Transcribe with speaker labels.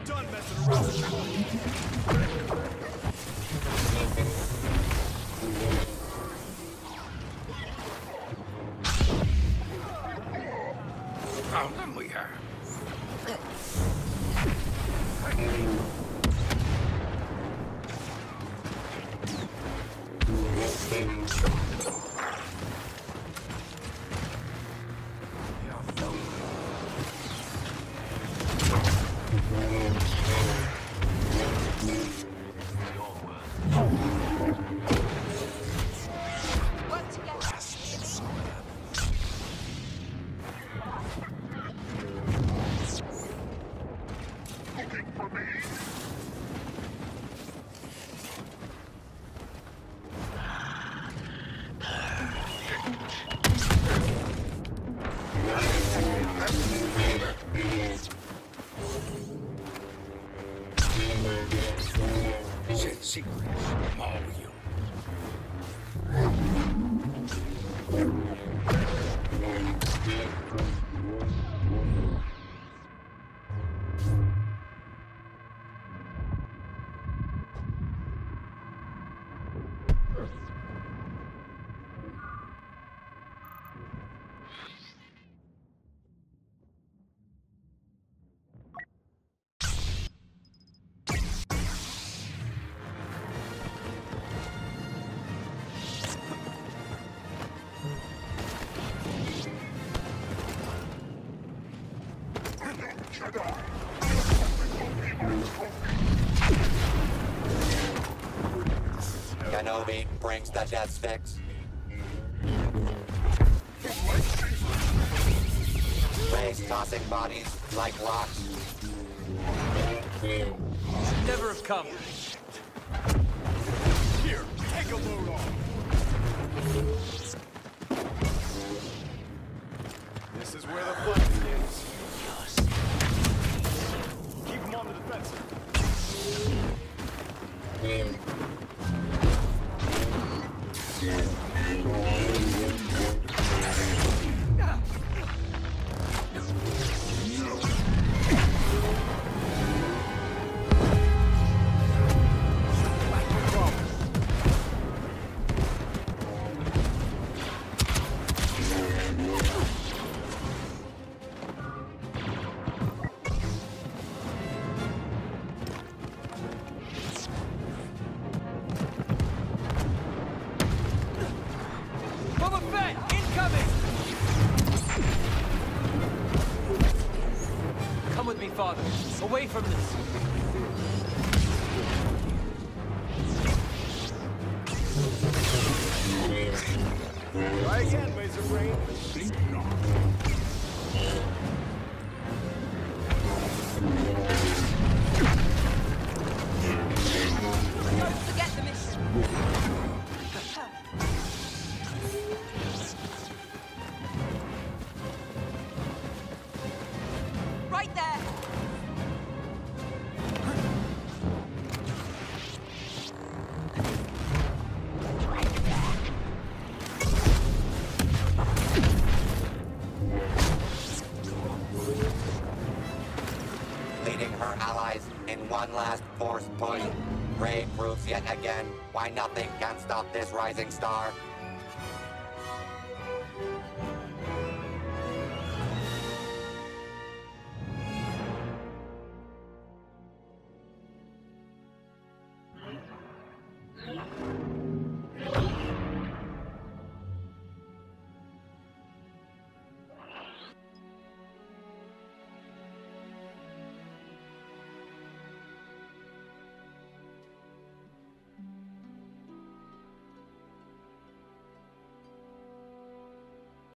Speaker 1: done messing around.
Speaker 2: Found them we have. Secrets, all you.
Speaker 3: Kenobi brings the death sticks. Rey's tossing bodies like rocks.
Speaker 1: Should never have come. Here, take a load off. This is where the fun begins. Keep them on the defensive. Father, away from this. Try again, Laser Brain. Think not.
Speaker 4: Don't forget the mission. Right there.
Speaker 3: Leading her allies in one last forced push, Rey proves yet again why nothing can stop this rising star.